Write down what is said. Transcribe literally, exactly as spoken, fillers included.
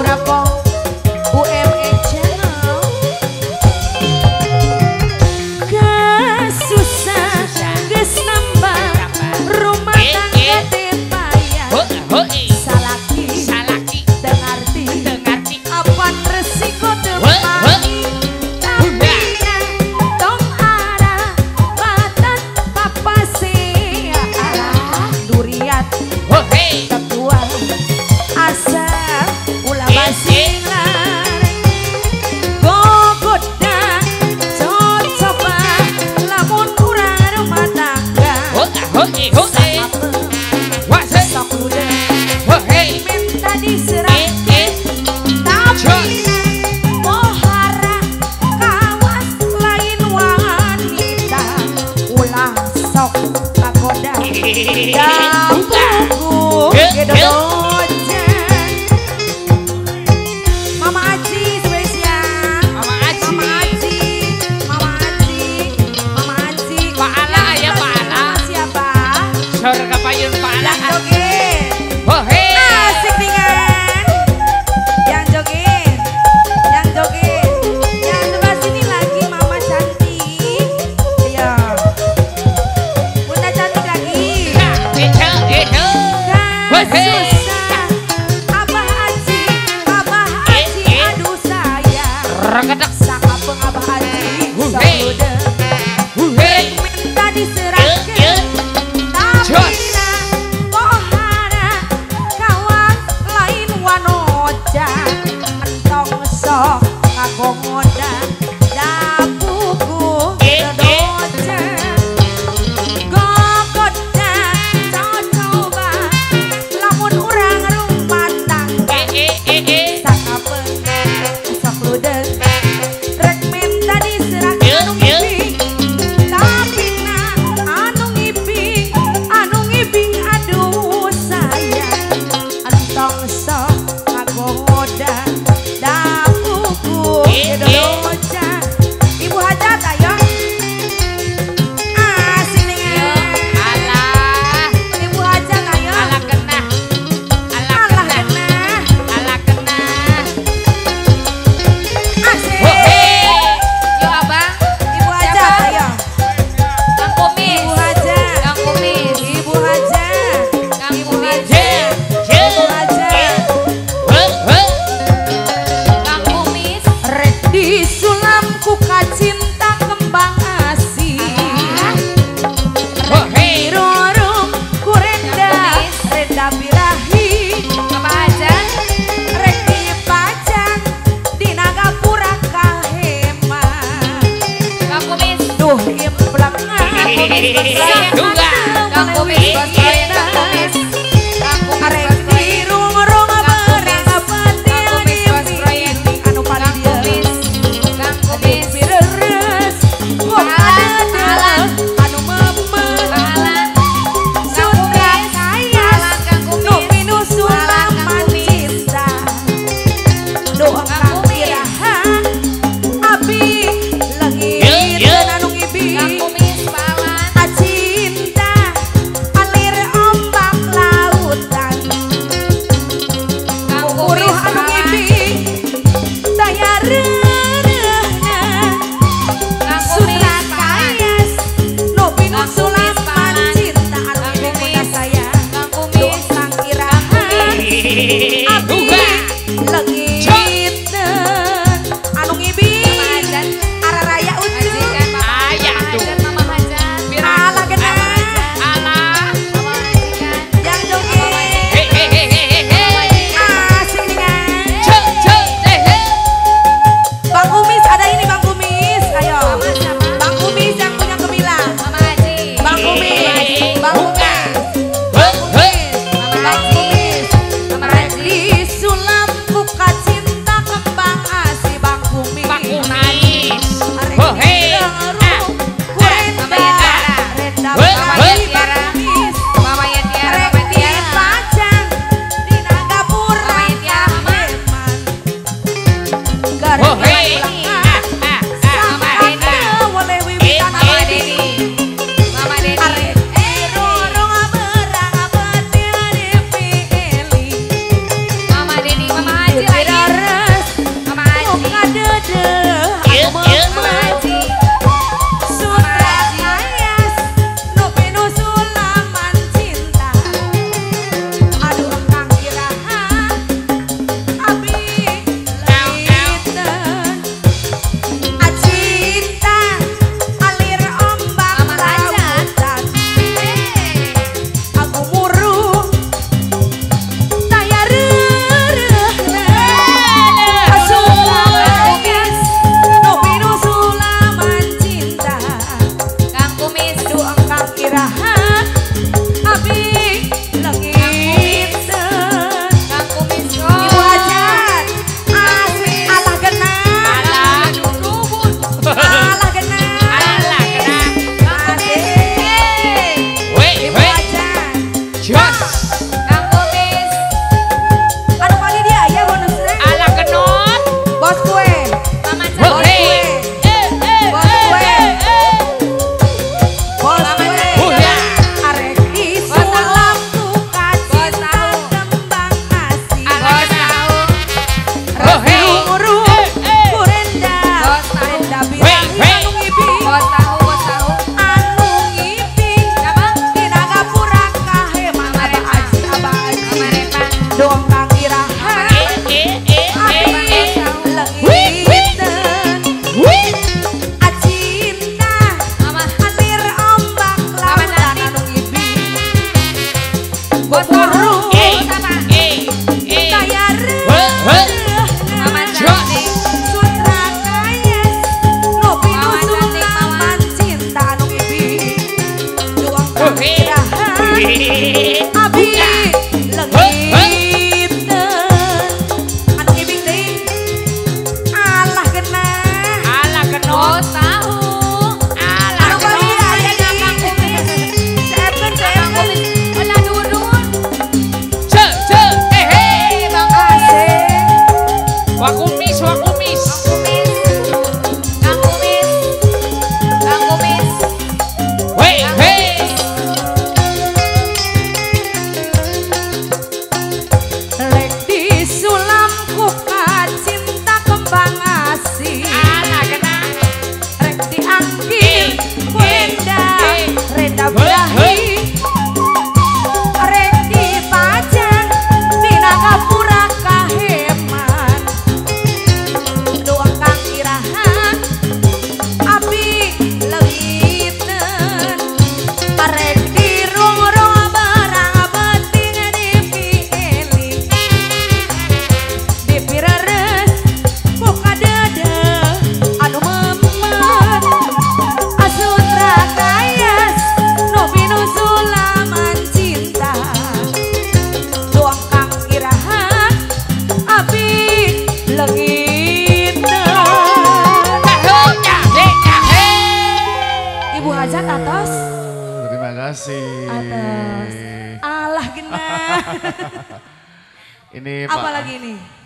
Minta diserahkan tapi pohara Buburu eh eh kaya Mama cantik Sutra kaya Nopi nusul laman cinta anu ibi Doang kirahan Abi lengit anu ibi teh alah kena alah kena tahu alah kena Kang Kumis sepen sepen olah durun ce ce eh eh Bang Asep Wakumis wakumis Kang Kumis Kang Kumis weh hei lek disulam ku cinta kembang asih alah kena rek dianggil wenda reda birahi rek dipajang dina gapura kaheman doang kang irahan abi leungiteun barek dirung-rung barang penting dipilih dipireres buka dada anu memet asutra kayas nopi nusulaman cinta doang kang irahan abi leungiteun Ibu Hajat atas Terima kasih. atas alah genah Ini apa Pak. lagi nih